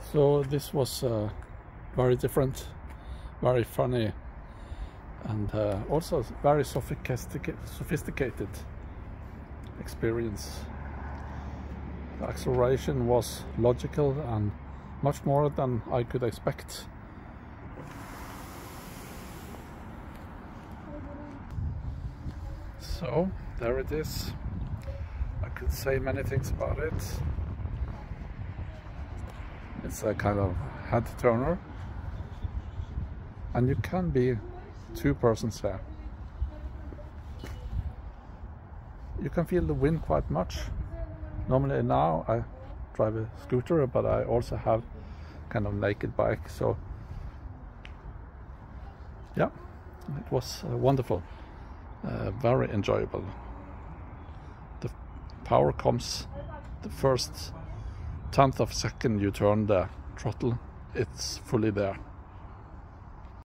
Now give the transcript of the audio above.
So this was very different, very funny, and also very sophisticated experience. The acceleration was logical and much more than I could expect. So there it is. I could say many things about it. It's a kind of head turner, and you can be two persons there. You can feel the wind quite much. Normally now I drive a scooter, but I also have kind of naked bike, so yeah, it was wonderful, very enjoyable. The power comes the first 10th of a second you turn the throttle, it's fully there.